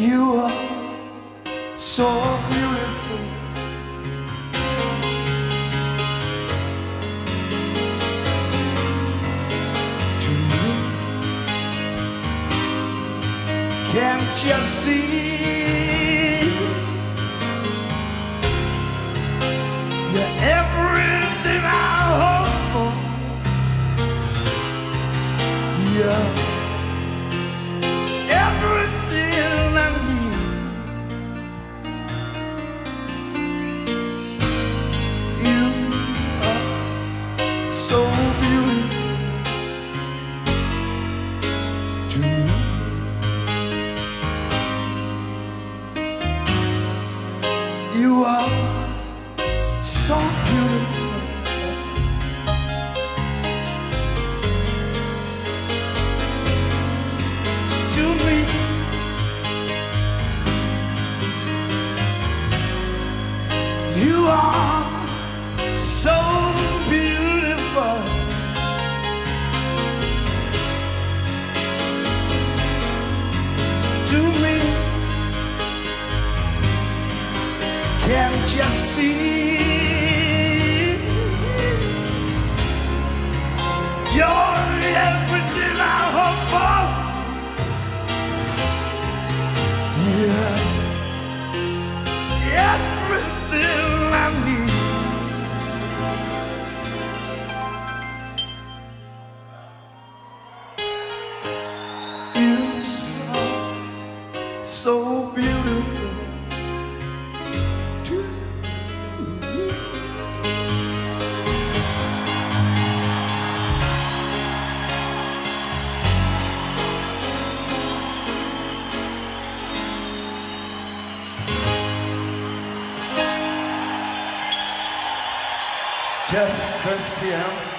You are so beautiful. To me, can't you see? You're everything I hope for. You're everything I need. You are so beautiful to me. You are so beautiful. To me, you are so beautiful. To me, can't you see? You're everything I hope for. Yeah, everything I need. You are so beautiful to me. Jeff Christian.